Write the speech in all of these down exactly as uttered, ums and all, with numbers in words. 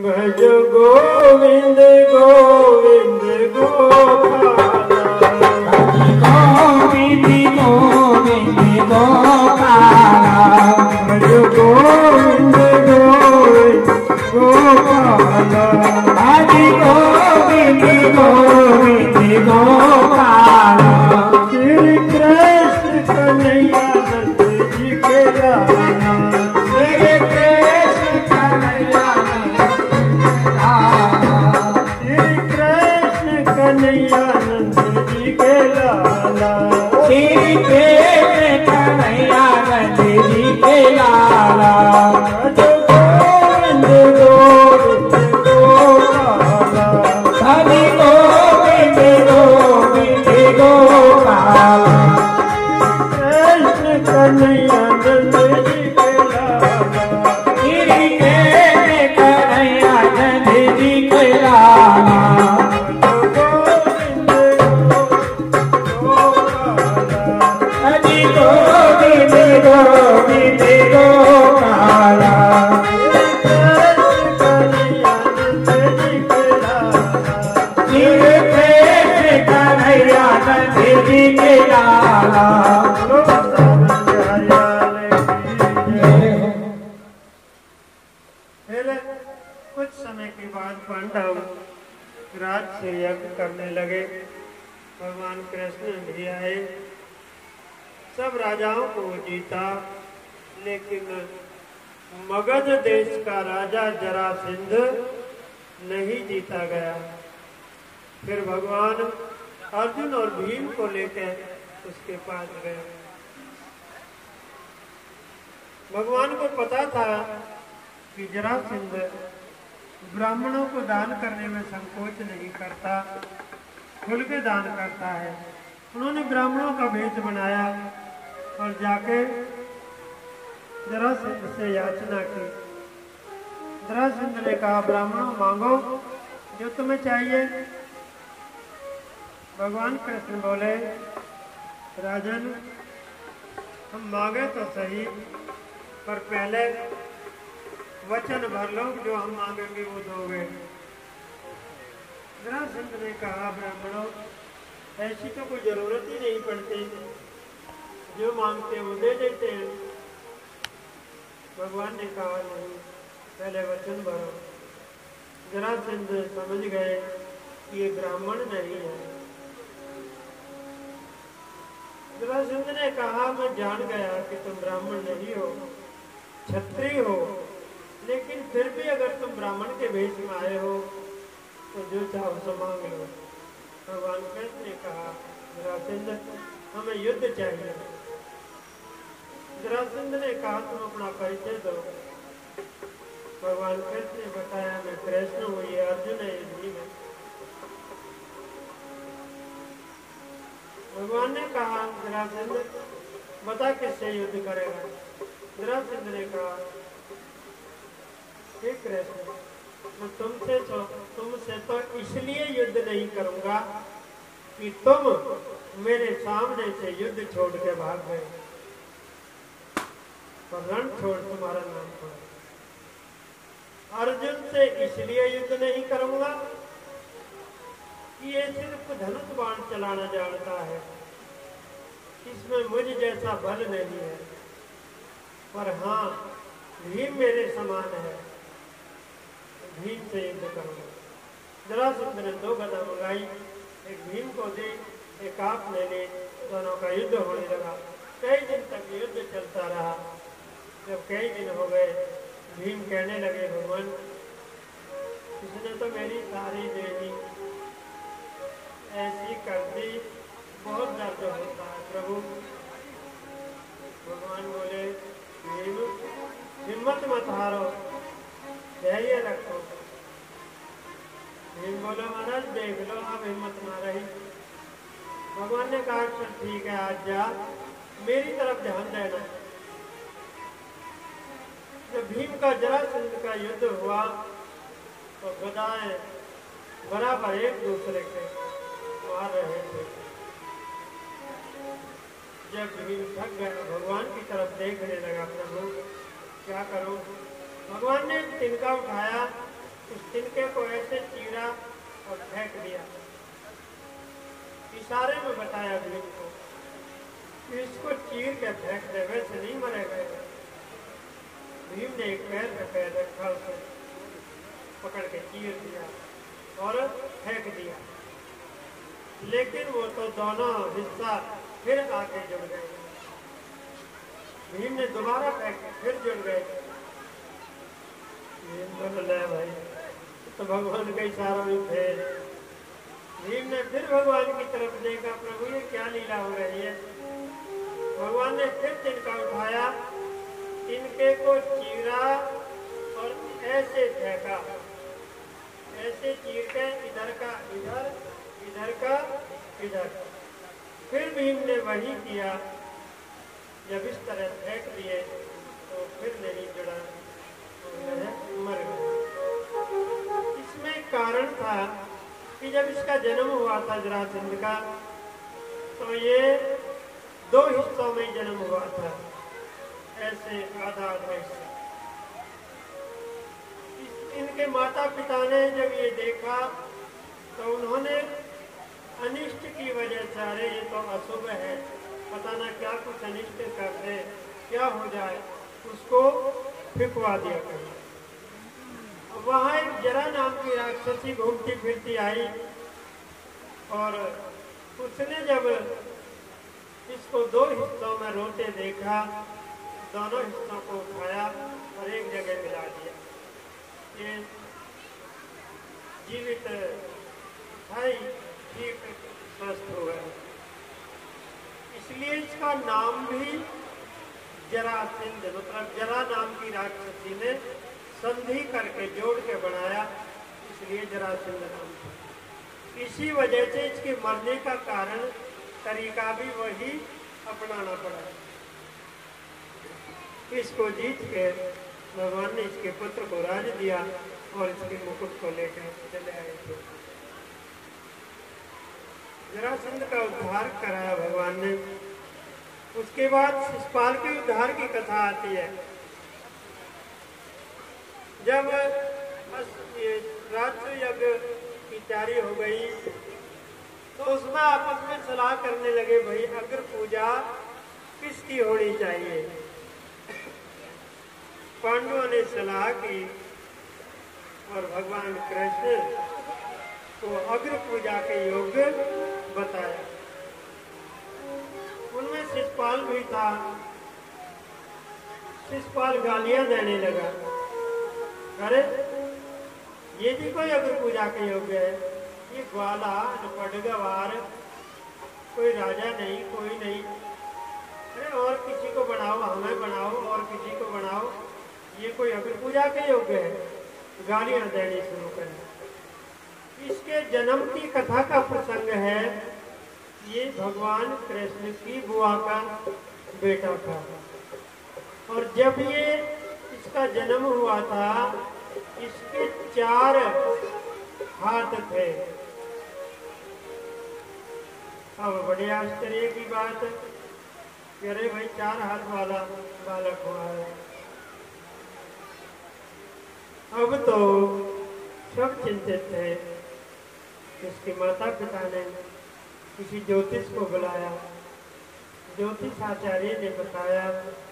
भज गोविंद गोविंद गोपाला गोविंद गोविंद गोपाला भज गोविंद गोविंद गोपाला हरि गोविंद गोविंद गोपाला श्री कृष्ण कन्हैया नंद जी के लाला श्री कृष्ण कन्हैया श्री कृष्ण कन्हैया नंद जी के लाला श्री कृष्ण कन्हैया नंद जी के लाला भज गोविंद गोविंद गोपाला हरि गोविंद गोविंद गोपाला कृष्ण कन्हैया नंद जी के लाला श्री कृष्ण कन्हैया नंद जी के लाला गोविंद गोपाला हरि गोविंद गोविंद गोपाला कृष्ण कन्हैया नंद जी के लाला श्री कृष्ण कन्हैया नंद जी के लाला फिर कुछ समय के बाद पांडव राज से यज्ञ करने लगे। भगवान कृष्ण भी आए, सब राजाओं को जीता, लेकिन मगध देश का राजा जरासंध नहीं जीता गया। फिर भगवान अर्जुन और भीम को लेकर उसके पास गए। भगवान को पता था कि जरासंध ब्राह्मणों को दान करने में संकोच नहीं करता, खुल के दान करता है। उन्होंने ब्राह्मणों का भेष बनाया और जाके जरासंध से याचना की। जरासंध ने कहा, ब्राह्मणों मांगो जो तुम्हें चाहिए। भगवान कृष्ण बोले, राजन हम मांगे तो सही, पर पहले वचन भर लो जो हम मांगेंगे वो दोगे। जरासंध ने कहा, ब्राह्मणों ऐसी तो कोई जरूरत ही नहीं पड़ती, जो मांगते वो दे देते हैं। भगवान ने कहा, नहीं पहले वचन भरो। जरासंध समझ गए कि ये ब्राह्मण नहीं है। जरासंध ने कहा, मैं जान गया कि तुम ब्राह्मण नहीं हो, क्षत्रिय हो, लेकिन फिर भी अगर तुम ब्राह्मण के भेष में आए हो तो जो चाहो सो मांग लो। भगवान कृष्ण ने कहा, जरासंध हमें युद्ध चाहिए। जरासंध ने कहा, तुम अपना परिचय दो। भगवान कृष्ण ने बताया, मैं कृष्ण हूँ, ये अर्जुन है, ये भीम है। भगवान ने कहा, जरासंध बता किससे युद्ध करेगा। जरासंध ने कहा, हे कृष्ण मैं तुमसे तो तुमसे तो इसलिए युद्ध नहीं करूंगा कि तुम मेरे सामने से युद्ध छोड़ के भाग गए, पर रण छोड़ तुम्हारा नाम पड़ा। अर्जुन से इसलिए युद्ध नहीं करूंगा कि ये सिर्फ धनुष बाण चलाना जानता है, इसमें मुझ जैसा बल नहीं है, पर हाँ भीम मेरे समान है, भीम से युद्ध करूंगा। जरासंध ने दो गदा मंगाई, एक भीम को दी, एक आप ले ली, दोनों का युद्ध होने लगा। कई दिन तक युद्ध चलता रहा। जब कई दिन हो गए, भीम कहने लगे, भगवान इसने तो मेरी सारी देवी ऐसी कर दी, बहुत दर्द होता है प्रभु। भगवान बोले, भीम हिम्मत मत हारो, धैर्य रखो। भीम बोलो, महाराज देख लो अब हिम्मत ना रही। भगवान ने कहा, चल ठीक है आज जा, मेरी तरफ ध्यान देना। जब भीम का जरासंध का युद्ध हुआ तो गदाएं बराबर एक दूसरे के मार रहे थे। जब भीम थक गया, भगवान की तरफ देखने लगा, प्रभु क्या करूं। भगवान ने तिनका उठाया, उस तिनके को ऐसे चीरा और फेंक दिया। इशारे में बताया भीम को कि इसको चीर के फेंक दे, वैसे नहीं मरेगा। भीम ने एक पैर पे पैर रखा, उसे पकड़ के चीर दिया और फेंक दिया। लेकिन वो तो दोनों हिस्सा फिर आके जुड़ गए। भीम ने दोबारा फेंके, फिर जुड़ गए। भीम बोल ले भाई, तो भगवान का इशारा में फेर। भीम ने फिर भगवान की तरफ देखा, प्रभु ये क्या लीला हो रही है। भगवान ने फिर तिनका उठाया, तिनके को चीरा और ऐसे फेंका, ऐसे चीर के इधर का इधर, इधर का इधर। फिर भीम ने वही किया। जब इस तरह फेंक दिए तो फिर नहीं जुड़ा, तो मर गया। इसमें कारण था कि जब इसका जन्म हुआ था जरासंध का, तो ये दो हिस्सों में जन्म हुआ था, ऐसे आधा आधा हिस्सा। इनके माता पिता ने जब ये देखा तो उन्होंने अनिष्ट की वजह से, अरे ये तो अशुभ है, पता ना क्या कुछ अनिष्ट कर दे, क्या हो जाए, उसको फिकवा दिया कहीं। वहाँ एक जरा नाम की राक्षसी घूमती फिरती आई और उसने जब इसको दो हिस्सों में रोते देखा, दोनों हिस्सों को उठाया और एक जगह मिला दिया। ये जीवित भाई ठीक स्वस्थ हुआ। इसलिए इसका नाम भी जरासंध, मतलब जरा नाम की राक्षसी ने संधि करके जोड़ के बनाया, इसलिए जरासंध नाम था। इसी वजह से इसके मरने का कारण तरीका भी वही अपनाना पड़ा। इसको जीत के भगवान ने इसके पुत्र को राज दिया और इसके मुकुट को लेकर चले आए थे। जरासंध का उद्धार कराया भगवान ने। उसके बाद शिशुपाल के उद्धार की कथा आती है। जब रात्र यज्ञ की तैयारी हो गई तो उसमें आपस में सलाह करने लगे, भाई अग्र पूजा किसकी होनी चाहिए। पांडवों ने सलाह की और भगवान कृष्ण को अग्र पूजा के योग्य बताया। उनमें शिशुपाल भी था। शिशुपाल गालियां देने लगा, अरे ये भी कोई अग्र पूजा के योग्य है, ये ग्वाला पडगवार, कोई राजा नहीं, कोई नहीं, अरे और किसी को बनाओ, हमें बनाओ और किसी को बनाओ, ये कोई अग्र पूजा के योग्य है। गालियां देनी शुरू करें। इसके जन्म की कथा का प्रसंग है। ये भगवान कृष्ण की बुआ का बेटा था और जब ये इसका जन्म हुआ था, इसके चार हाथ थे। अब बड़े आश्चर्य की बात, अरे भाई चार हाथ वाला बालक हुआ है। अब तो सब चिंतित थे। इसके माता पिता ने किसी ज्योतिष को बुलाया। ज्योतिष आचार्य ने बताया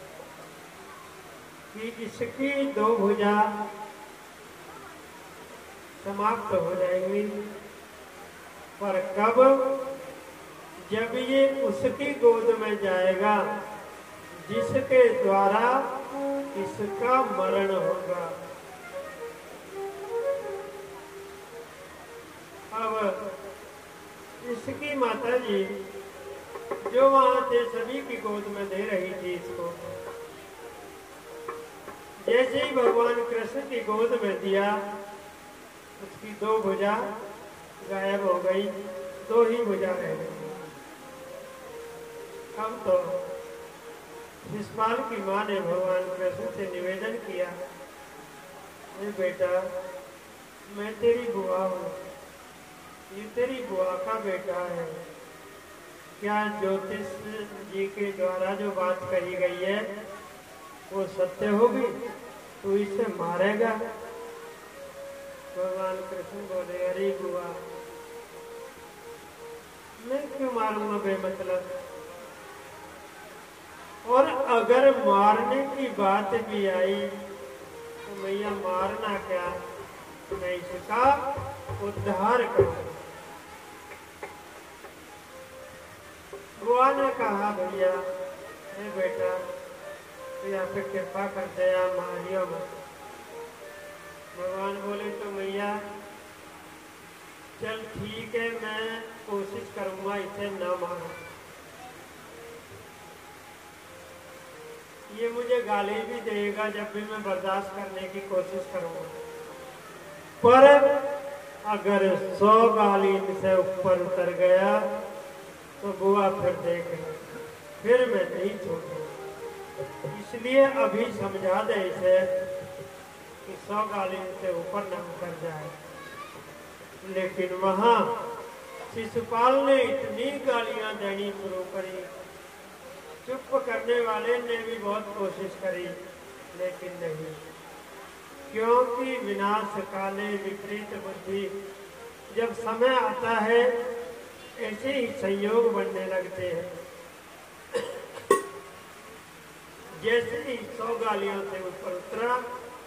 कि इसकी दो भुजा समाप्त हो जाएंगी, पर कब, जब ये उसकी गोद में जाएगा जिसके द्वारा इसका मरण होगा। अब इसकी माता जी जो वहां थे सभी की गोद में दे रही थी इसको, जैसे ही भगवान कृष्ण की गोद में दिया, उसकी दो भुजा गायब हो गई, दो ही भुजा रह गई। अब तो शिशुपाल की माँ ने भगवान कृष्ण से निवेदन किया, अरे बेटा मैं तेरी बुआ हूँ, ये तेरी बुआ का बेटा है, क्या ज्योतिष जी के द्वारा जो बात कही गई है वो सत्य होगी? तू इसे मारेगा? भगवान कृष्ण बोले, अरे बुआ, मैं क्यों मारूंगा बेमतलब? और अगर मारने की बात भी आई तो मैया मारना क्या, मैं इसका उद्धार करूंगा। बुआ ने कहा, भैया हे बेटा, तो यहाँ पे कृपा कर दया मारियो मत। भगवान बोले, तो मैया चल ठीक है, मैं कोशिश करूंगा इसे न मारो। ये मुझे गाली भी देगा जब भी मैं बर्दाश्त करने की कोशिश करूंगा, पर अगर सौ गाली से ऊपर उतर गया तो बुआ फिर देखें, फिर मैं नहीं छोड़ूंगा। इसलिए अभी समझा दे इसे कि सौ गाली से ऊपर न उतर जाए। लेकिन वहां शिशुपाल ने इतनी गालियां देनी शुरू करी, चुप करने वाले ने भी बहुत कोशिश करी, लेकिन नहीं, क्योंकि विनाश काले विपरीत बुद्धि, जब समय आता है ऐसे ही संयोग बनने लगते हैं। जैसे ही सौ गालियों से ऊपर उतरा,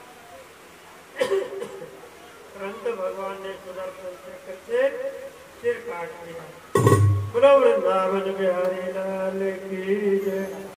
तुरंत भगवान ने सुदर्शन चक्र से सिर काट दिया। बोलो वृंदावन बिहारी लाल की जय।